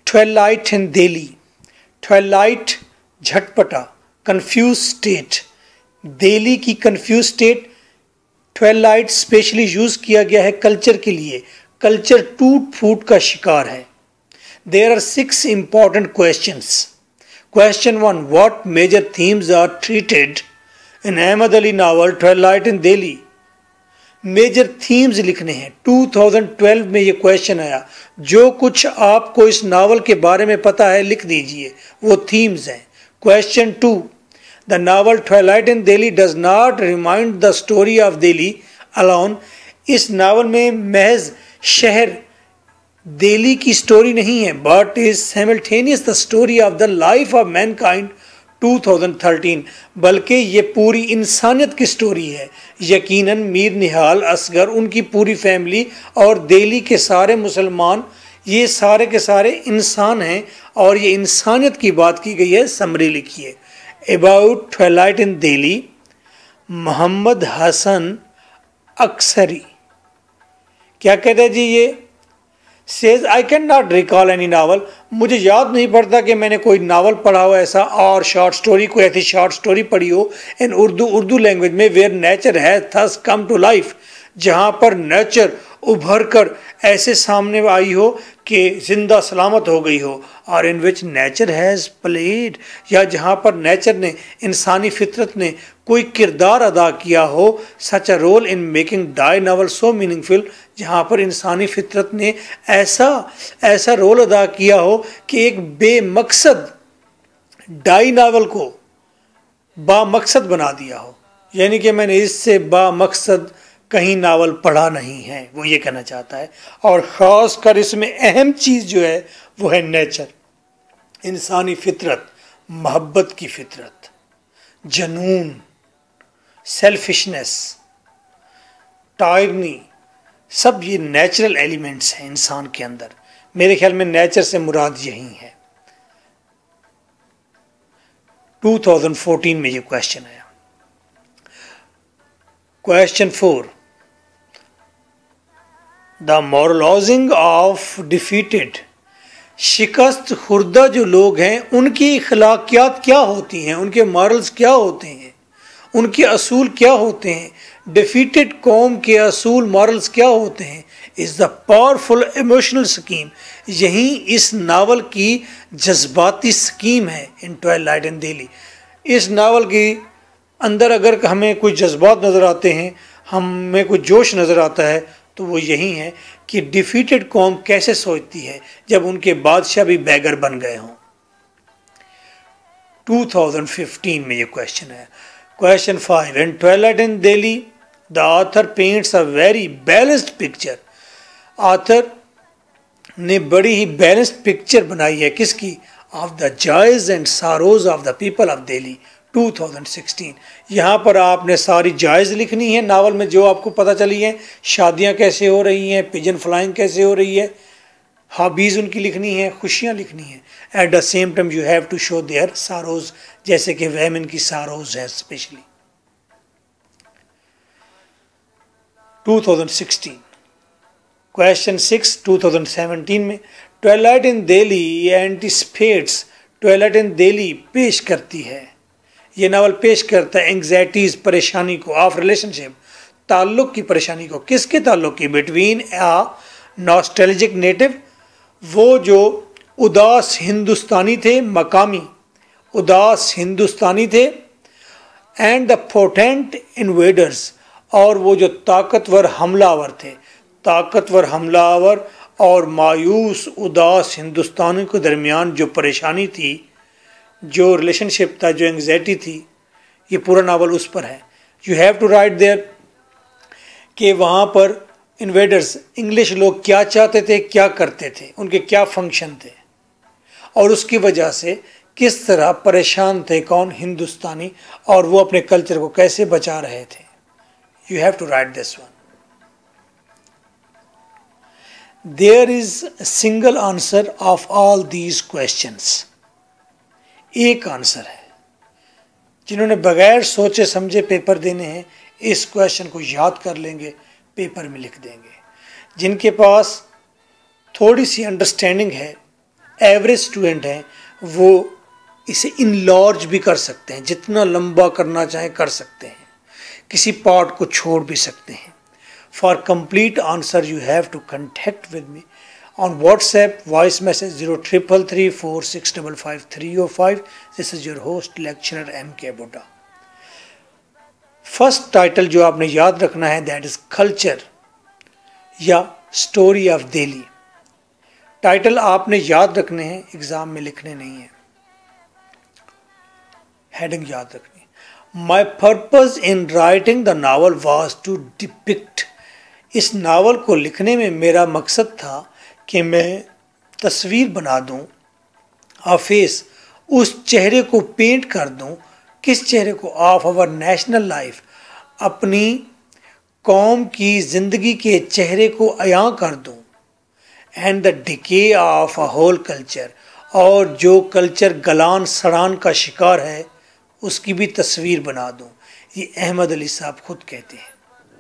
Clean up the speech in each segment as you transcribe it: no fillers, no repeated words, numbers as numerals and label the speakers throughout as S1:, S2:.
S1: Twilight in Delhi, twilight झटपटा, confuse state, Delhi की confuse state. Twilight specially use किया गया है कल्चर के लिए, कल्चर टूट फूट का शिकार है। There are 6 important questions. Question 1, what major themes are treated in Ahmed Ali novel twilight in Delhi. Major themes लिखने हैं। 2012 में ये क्वेश्चन आया। जो कुछ आपको इस नावल के बारे में पता है लिख दीजिए, वो थीम्स हैं। Question 2, the novel twilight in Delhi does not remind the story of Delhi alone. इस नावल में महज शहर दिल्ली की स्टोरी नहीं है, but is simultaneous the story of the life of mankind 2013, बल्कि ये पूरी इंसानियत की स्टोरी है। यकीनन मीर निहाल असगर, उनकी पूरी फैमिली और दिल्ली के सारे मुसलमान, ये सारे के सारे इंसान हैं और ये इंसानियत की बात की गई है। समरी लिखिए। About twilight in Delhi, Mohammad Hasan अक्सरी क्या कहते हैं जी, ये says I can not recall any novel. मुझे याद नहीं पड़ता कि मैंने कोई नावल पढ़ा हो ऐसा, और शॉर्ट स्टोरी, कोई ऐसी शॉर्ट स्टोरी पढ़ी हो इन उर्दू लैंग्वेज में, where nature has thus come to life, जहाँ पर नेचर उभर कर ऐसे सामने आई हो कि जिंदा सलामत हो गई हो, और in which nature has played, या जहाँ पर नेचर ने, इंसानी फितरत ने कोई किरदार अदा किया हो, such a role in making the novel so meaningful, जहाँ पर इंसानी फितरत ने ऐसा रोल अदा किया हो कि एक बेमकसद डाई नावल को बामकसद बना दिया हो। यानी कि मैंने इससे बामकसद कहीं नावल पढ़ा नहीं है, वो ये कहना चाहता है। और ख़ास कर इसमें अहम चीज़ जो है वो है नेचर, इंसानी फितरत, मोहब्बत की फितरत, जनून, सेल्फिशनेस, टायरनी, सब ये नेचुरल एलिमेंट्स हैं इंसान के अंदर। मेरे ख्याल में नेचर से मुराद यही है। 2014 में ये क्वेश्चन आया। Question 4, the moralising of defeated, शिकस्त खुर्दा जो लोग हैं उनकी अखलाकियात क्या होती हैं, उनके मॉरल्स क्या होते हैं, उनके असूल क्या होते हैं, डिफीटेड कौम के असूल मॉरल्स क्या होते हैं, is the powerful emotional scheme. यही इस नावल की जज्बाती स्कीम है इन ट्वाइलाइट इन दिल्ली। इस नावल की अंदर अगर हमें कोई जज्बात नज़र आते हैं, हमें कोई जोश नज़र आता है, तो वो यही है कि डिफीटेड कौम कैसे सोचती है जब उनके बादशाह भी बैगर बन गए हों। 2015 में ये क्वेश्चन है। Question 5, in twilight in Delhi the author paints a very balanced picture. Author ने बड़ी ही बैलेंस्ड पिक्चर बनाई है किसकी, of the joys and sorrows of the people of Delhi 2016। यहाँ पर आपने सारी जायज़ लिखनी है नावल में जो आपको पता चली हैं, शादियाँ कैसे हो रही हैं, पिजन फ्लाइंग कैसे हो रही है, हॉबीज़ उनकी लिखनी है, खुशियाँ लिखनी हैं। At the same time you have to show their sorrows, जैसे कि वेमेन की सारोज है स्पेशली। 2016 क्वेश्चन 6, 2017 में twilight in Delhi anticipates, twilight in Delhi पेश करती है, ये नावल पेश करता है एंग्जाइटीज़, परेशानी को, ऑफ रिलेशनशिप, ताल्लुक़ की परेशानी को। किसके ताल्लुक़ की, बिटवीन आ नॉस्टैल्जिक नेटिव, वो जो उदास हिंदुस्तानी थे, मकामी उदास हिंदुस्तानी थे, एंड द पोटेंट इन्वेडर्स, और वो जो ताकतवर हमलावर थे, ताकतवर हमलावर और मायूस उदास हिंदुस्तानी के दरमियान जो परेशानी थी, जो रिलेशनशिप था, जो एंग्जाइटी थी, ये पूरा नावल उस पर है। You have to write there कि वहाँ पर इन्वेडर्स, इंग्लिश लोग क्या चाहते थे, क्या करते थे, उनके क्या फंक्शन थे, और उसकी वजह से किस तरह परेशान थे कौन, हिंदुस्तानी, और वो अपने कल्चर को कैसे बचा रहे थे। You have to write this one. There is a single answer of all these questions. एक आंसर है। जिन्होंने बगैर सोचे समझे पेपर देने हैं, इस क्वेश्चन को याद कर लेंगे, पेपर में लिख देंगे। जिनके पास थोड़ी सी अंडरस्टैंडिंग है, एवरेज स्टूडेंट हैं वो इसे इनलार्ज भी कर सकते हैं, जितना लंबा करना चाहें कर सकते हैं, किसी पार्ट को छोड़ भी सकते हैं। For complete answer you have to contact with me on WhatsApp voice message 033346555305। This is your host lecturer MK Bhutta. First title जो आपने याद रखना है दैट इज कल्चर या स्टोरी ऑफ दिल्ली। टाइटल आपने याद रखने हैं, एग्जाम में लिखने नहीं है, हेडिंग याद रखनी। My purpose in writing the novel was to depict. इस नावल को लिखने में मेरा मकसद था कि मैं तस्वीर बना दूं, आ फेस, उस चेहरे को पेंट कर दूं। किस चेहरे को? ऑफ आवर नेशनल लाइफ, अपनी कौम की ज़िंदगी के चेहरे को अयां कर दूं। And the decay of a whole culture, और जो कल्चर गलान सड़ान का शिकार है उसकी भी तस्वीर बना दूं। ये अहमद अली साहब खुद कहते हैं।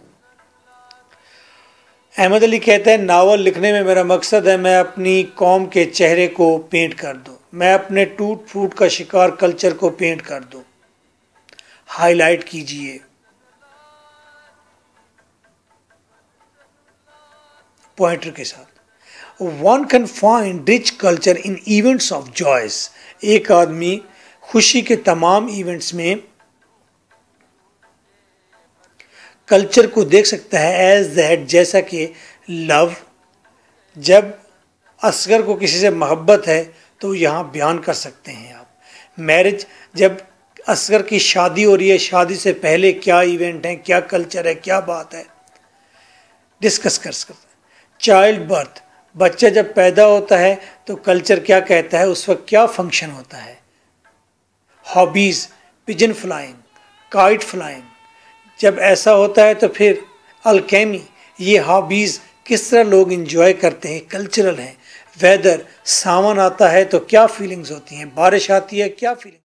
S1: अहमद अली कहते हैं नावल लिखने में मेरा मकसद है मैं अपनी कौम के चेहरे को पेंट कर दूं, मैं अपने टूट फूट का शिकार कल्चर को पेंट कर दूं। हाईलाइट कीजिए पॉइंटर के साथ। One can find rich culture in events of joys. एक आदमी खुशी के तमाम इवेंट्स में कल्चर को देख सकता है एज दैट, जैसा कि लव, जब असगर को किसी से मोहब्बत है तो यहाँ बयान कर सकते हैं आप। मैरिज, जब असगर की शादी हो रही है, शादी से पहले क्या इवेंट है, क्या कल्चर है, क्या बात है, डिस्कस कर सकते हैं। चाइल्ड बर्थ, बच्चा जब पैदा होता है तो कल्चर क्या कहता है, उस वक्त क्या फंक्शन होता है। Hobbies, pigeon flying, kite flying, जब ऐसा होता है तो फिर अल्केमी, ये हॉबीज़ किस तरह लोग इंजॉय करते हैं, कल्चरल हैं। वेदर, सावन आता है तो क्या फीलिंग्स होती हैं, बारिश आती है क्या फीलिंग।